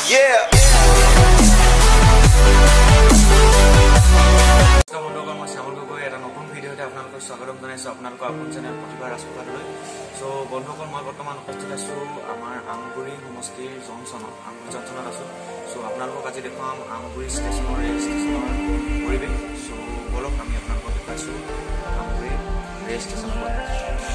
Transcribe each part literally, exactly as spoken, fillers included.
Yeah. বন্ধুসকল মই শ্যামল গগৈ এটা নতুন ভিডিঅ'তে আপোনালোকক স্বাগতম জনাইছো আপোনালোকৰ আপোন চেনেল প্ৰতিভা ৰাজপ্ৰসাদলৈ। সো বন্ধুসকল মই বৰ্তমান উপস্থিত আছো আমাৰ আমগুৰি সমষ্টিৰ জংচনত আমগুৰি জংচনত আছো। সো আপোনালোকক আজি দেখুৱাম আমগুৰি ষ্টেচনৰ ৰেল ষ্টেচনৰ পৰিৱেশ। সো বলক আমি আপোনালোকক দেখুৱাইছো আমগুৰি ৰেল ষ্টেচনৰ পৰিৱেশ।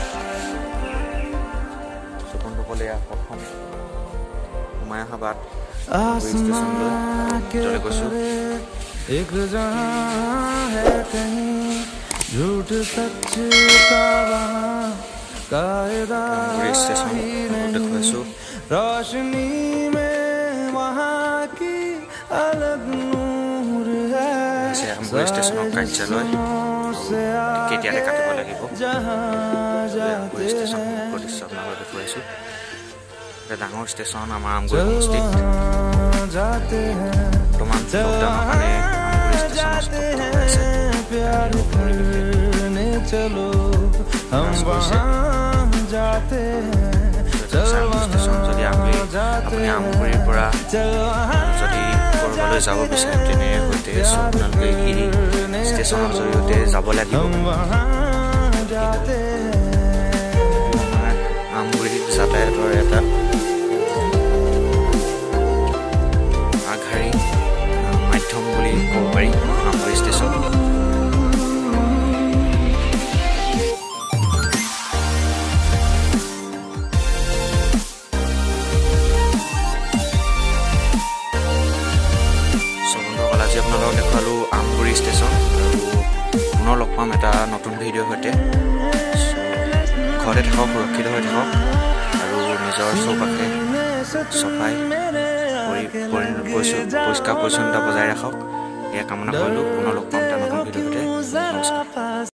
সো বন্ধুসকল এয়া প্ৰথম সোমাই অহা বাট ষ্টেচনলৈ চলে গৈছো। एक जहां है कहीं झूठ सच का वहां कायदा ही नहीं रोशनी में वहां की अलग नूर है स्टेशन कार्यालय केटियारे काटिब লাগিব स्टेशन प्रतिष्ठान দেখুৱাইছো। এটা ডাঙৰ ষ্টেচন আমাৰ আমগুৰি সমষ্টিত जाते हैं বৰ্তমান লকডাউনৰ কাৰণে प्यार करने चलो हम वहाँ जाते हैं যদি আপুনি আমগুৰিৰ পৰা যদি ক'ৰবালৈ যাব বিচাৰে তেনে সৈতে আপোনালোকে এই ষ্টেচনৰ জৰিয়তে যাব লাগিব। আমগুৰি যাতায়াতৰ এটা আগশাৰী মাধ্যম বুলি ক'ব পাৰি আমগুৰি ষ্টেচন। আজি আপোনালোকক দেখুৱালোঁ আমগুৰি ষ্টেচন আৰু পুনৰ লগ পাম এটা নতুন ভিডিঅ'ৰ সৈতে। ঘৰতে থাকক, সুৰক্ষিত হৈ থাকক আৰু নিজৰ চৌপাশে চফাই পৰিষ্কাৰ পৰিচ্ছন্নতা বজাই ৰাখক। এয়া কামনা কৰিলোঁ। পুনৰ লগ পাম এটা নতুন ভিডিঅ'ৰ সৈতে। নমস্কাৰ।